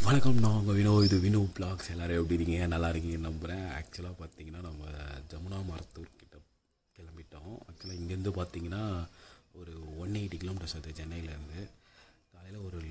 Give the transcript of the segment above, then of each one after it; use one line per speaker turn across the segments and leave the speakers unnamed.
வணக்கம், நான் உங்கள் இது வினோ பிளாக்ஸ். எல்லோரும் எப்படி இருக்கீங்க? நல்லா இருக்கீங்கன்னு நம்புகிறேன். ஆக்சுவலாக பார்த்தீங்கன்னா நம்ம ஜமுனாமரத்தூர் கிட்ட கிளம்பிட்டோம். ஆக்சுவலாக இங்கேருந்து பார்த்தீங்கன்னா ஒரு 180 கிலோமீட்டர்ஸ் அது சென்னையிலேருந்து. காலையில் ஒரு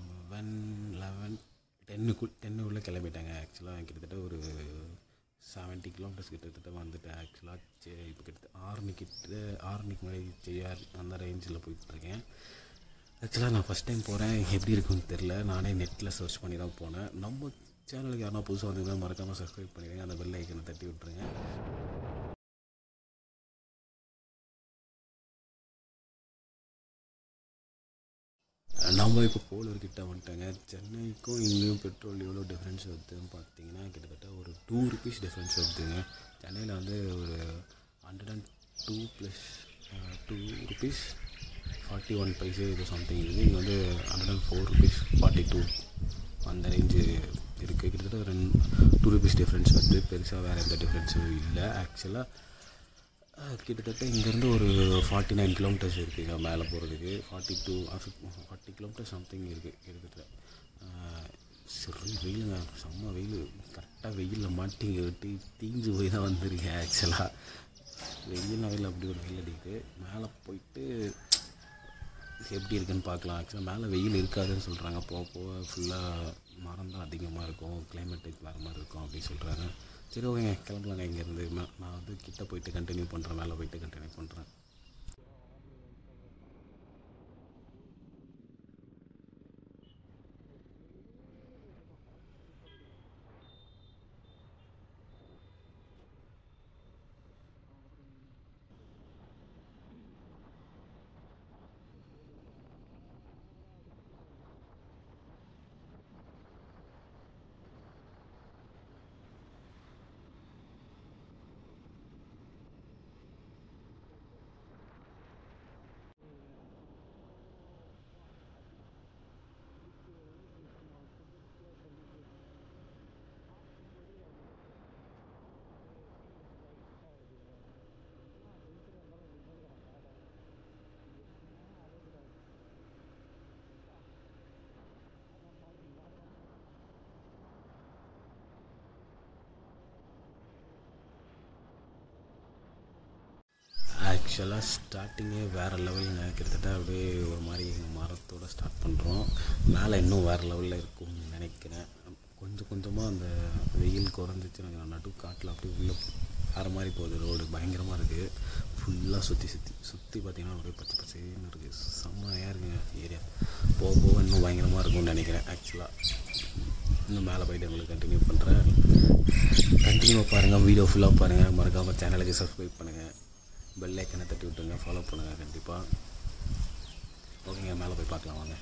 10 கிளம்பிட்டாங்க. ஆக்சுவலாக கிட்டத்தட்ட ஒரு 70 கிலோமீட்டர்ஸ் கிட்டத்தட்ட வந்துட்டேன். ஆக்சுவலாக இப்போ கிட்டத்தட்ட 6 மணிக்கு முன்னாடி செய்யார் அந்த ரேஞ்சில் போயிட்டுருக்கேன். ஆக்சுவலாக நான் ஃபஸ்ட் டைம் போகிறேன், எப்படி இருக்குன்னு தெரில. நானே நெட்டில் சர்ச் பண்ணி தான் போனேன். நம்ம சேனலுக்கு யாரா புதுசாக வந்தீங்கன்னா மறக்காமல் சப்ஸ்கிரைப் பண்ணிடுங்க, அந்த பெல் ஐக்கனை தட்டி விட்ருங்க. நம்ம இப்போ போலூர்கிட்ட வந்துட்டேங்க. சென்னைக்கும் இங்கேயும் பெட்ரோல் எவ்வளோ டிஃப்ரென்ஸ் வருதுன்னு பார்த்தீங்கன்னா கிட்டத்தட்ட ஒரு 2 ருபீஸ் டிஃப்ரென்ஸ் வருதுங்க. சென்னையில் வந்து ஒரு 102 + 2 ருபீஸ் 41 பைசே இது சம்திங் இருக்குது. இங்கே வந்து 104 ருபீஸ் 42 அந்த ரேஞ்சு இருக்குது. கிட்டத்தட்ட ஒரு 2 ருபீஸ் டிஃப்ரென்ஸ் வருது. பெருசாக வேறு எந்த டிஃப்ரென்ஸும் இல்லை. ஆக்சுவலாக கிட்டத்தட்ட இங்கேருந்து ஒரு 49 கிலோமீட்டர்ஸ் இருக்குதுங்க மேலே போகிறதுக்கு. 40 கிலோமீட்டர் சம்திங் இருக்குது கிட்டத்தட்ட. சரி, வெயிலுங்க, செம்ம வெயில். கரெக்டாக வெயிலில் மாட்டிங்க விட்டு தீஞ்சு போய் தான் வந்திருக்கேன். ஆக்சுவலாக வெயில் அப்படி ஒரு வெயில் அடிக்குது. மேலே போயிட்டு எப்படி இருக்குன்னு பார்க்கலாம். ஆக்சுவலாக மேலே வெயில் இருக்காதுன்னு சொல்கிறாங்க. போக ஃபுல்லாக மரம் தான் அதிகமாக இருக்கும், கிளைமேட்டுக்கு வேறு மாதிரி இருக்கும் அப்படின்னு சொல்கிறாங்க. சரி, ஓகேங்க, கிளம்பலாங்க இங்கேருந்து. நான் வந்து கிட்டே போயிட்டு கண்டினியூ பண்ணுறேன், மேலே போயிட்டு கண்டினியூ பண்ணுறேன். ஆக்சுவலாக ஸ்டார்டிங்கே வேறு லெவலுங்க. கிட்டத்தட்ட அப்படியே ஒரு மாதிரி மரத்தோடு ஸ்டார்ட் பண்ணுறோம். மேலே இன்னும் வேறு லெவலில் இருக்கும்னு நினைக்கிறேன். கொஞ்சம் கொஞ்சமாக அந்த வெயில் குறைஞ்சிச்சு. எனக்கு நடு காட்டில் அப்படியே உள்ளே வேறு மாதிரி போகுது. ரோடு பயங்கரமாக இருக்குது. ஃபுல்லாக சுற்றி பார்த்திங்கன்னா அப்படியே பச்சை பச்சைன்னு இருக்குது. செம்மையாக இருக்குங்க ஏரியா. போக போக இன்னும் பயங்கரமாக இருக்கும்னு நினைக்கிறேன். ஆக்சுவலாக இன்னும் மேலே போய்ட்டு உங்களுக்கு கண்டினியூ பண்ணுறேன். கண்டினியூவாக பாருங்கள், வீடியோ ஃபுல்லாக பாருங்கள். மறக்காமல் சேனலுக்கு சப்ஸ்கிரைப் பண்ணுங்கள், பெல் ஐக்கனை தட்டி விட்டுருங்க, ஃபாலோ பண்ணுங்கள் கண்டிப்பாக. ஓகேங்க, மேலே போய் பார்க்கலாம் வாங்க.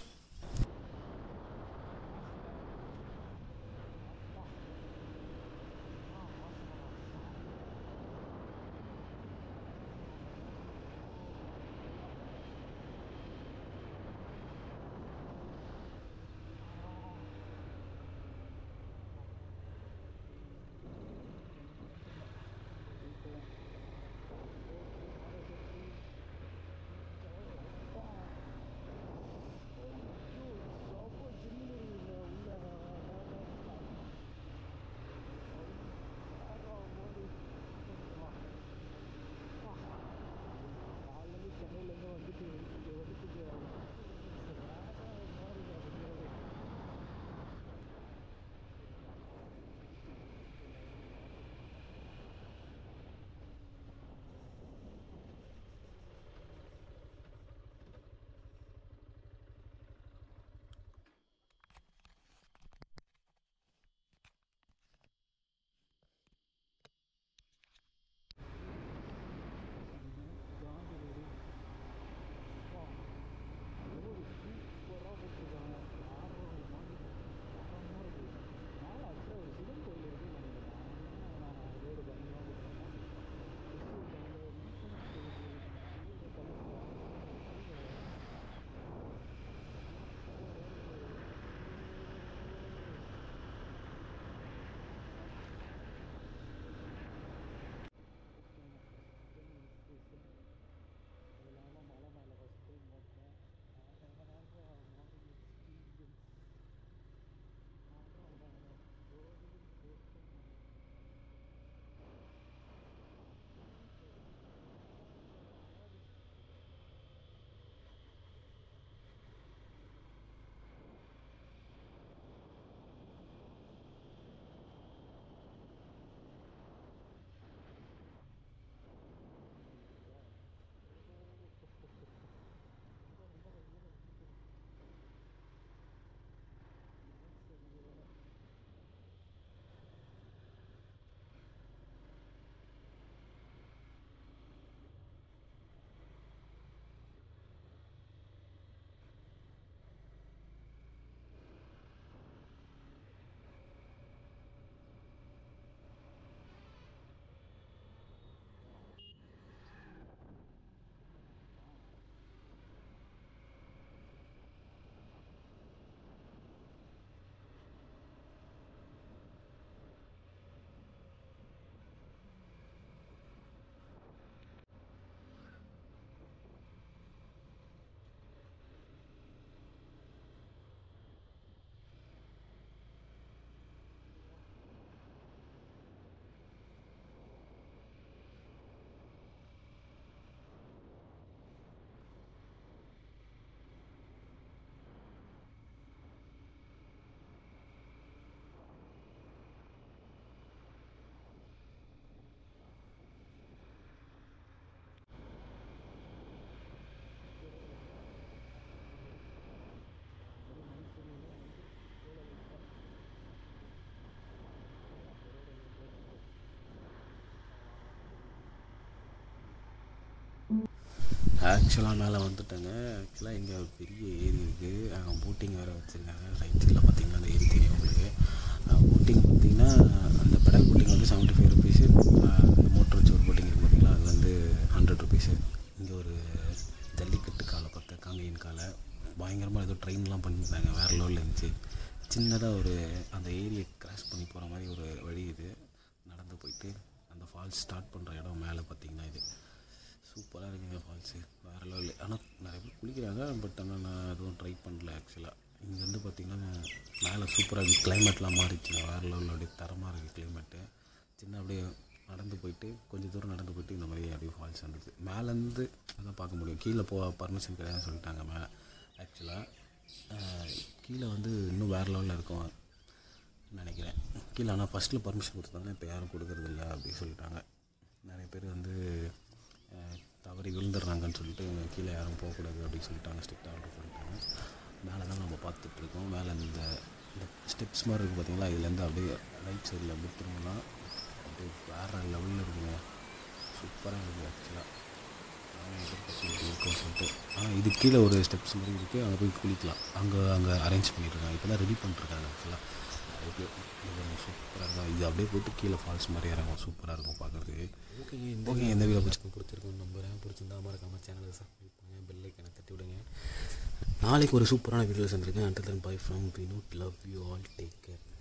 ஆக்சுவலாக மேலே வந்துட்டேங்க. ஆக்சுவலாக இங்கே ஒரு பெரிய ஏரி இருக்குது. அங்கே போட்டிங் வேறு வச்சுருக்காங்க. ரைட் சைடில் பார்த்தீங்கன்னா அந்த ஏரி தெரியும் உங்களுக்கு. போட்டிங் பார்த்திங்கன்னா அந்த பெடல் போட்டிங் வந்து 75 ருபீஸு. அந்த மோட்டர் வச்சு ஒரு போட்டிங் இருக்குது பார்த்தீங்களா, அது வந்து 100 ருபீஸு. இங்கே ஒரு ஜல்லிக்கட்டு காலை பார்த்தேன், காங்கேயன் காலை. பயங்கரமாக ஏதோ ட்ரெயின்லாம் பண்ணியிருந்தாங்க, வேறு லெவலில் இருந்துச்சு. சின்னதாக ஒரு அந்த ஏரியை கிராஸ் பண்ணி போகிற மாதிரி ஒரு வழி இது. நடந்து போயிட்டு அந்த ஃபால்ஸ் ஸ்டார்ட் பண்ணுற இடம் மேலே பார்த்திங்கன்னா இது சூப்பராக இருக்குங்க ஃபால்ஸு, வேறு லெவலில். ஆனால் நிறைய பேர் குளிக்கிறாங்க, பட் ஆனால் நான் எதுவும் ட்ரை பண்ணல. ஆக்சுவலாக இங்கேருந்து பார்த்திங்கன்னா மேலே சூப்பராக இருக்குது. கிளைமேட்லாம் மாறிடுச்சுங்க, வேறு லெவலில் அப்படியே தரமாக இருக்குது கிளைமேட்டு. சின்ன அப்படியே நடந்து போயிட்டு கொஞ்சம் தூரம் நடந்து போயிட்டு இந்த மாதிரி அப்படியே ஃபால்ஸ் வந்துச்சு. மேலேருந்து அதான் பார்க்க முடியும், கீழே பர்மிஷன் கிடையாதுன்னு சொல்லிட்டாங்க மேலே. ஆக்சுவலாக கீழே வந்து இன்னும் வேறு லெவலில் இருக்கும் நினைக்கிறேன் கீழே. ஆனால் ஃபஸ்ட்டில் பர்மிஷன் கொடுத்தாங்கன்னா இப்போ யாரும் கொடுக்குறதில்ல அப்படின்னு சொல்லிட்டாங்க. நிறைய பேர் வந்து தவறி விழுந்துடுறாங்கன்னு சொல்லிட்டு கீழே யாரும் போகக்கூடாது அப்படின்னு சொல்லிட்டாங்க, ஸ்ட்ரிக்டாக ஆர்டர் பண்ணிட்டாங்க. மேலே தான் நம்ம பார்த்துட்ருக்கோம். மேலே இந்த ஸ்டெப்ஸ் மாதிரி இருக்குது பார்த்தீங்களா, இதுலேருந்து அப்படியே ரைட் சைடில் அப்படி திரும்பலாம் அப்படியே வேறு லெவலில் இருக்குங்க, சூப்பராக இருக்குது. ஆக்சுவலாக இருக்கும் சொல்லிட்டு ஆனால் இது கீழே ஒரு ஸ்டெப்ஸ் மாதிரி இருக்குது, அங்கே போய் குளிக்கலாம். அங்கே அரேஞ்ச் பண்ணியிருக்காங்க, இப்போ தான் ரெடி பண்ணிட்டுருக்காங்க. ஆக்சுவலாக அதுக்கு இது சூப்பராக இருக்கும். இது அப்படியே போய்ட்டு கீழே ஃபால்ஸ் மாதிரி இறங்கும், சூப்பராக இருக்கும் பார்க்குறதுக்கு. ஓகே, எந்த வீடியோ பிடிச்சிருக்கோம் நம்புறேன். பிடிச்சிருந்தா மறக்காமல் சேனலை சப்ஸ்கிரைப் பண்ணுங்கள், பெல் ஐக்கனை தட்டி விடுங்க. நாளைக்கு ஒரு சூப்பரான வீடியோஸ் வந்துருக்கேன். Until then bye from Vinod, love you all, take care.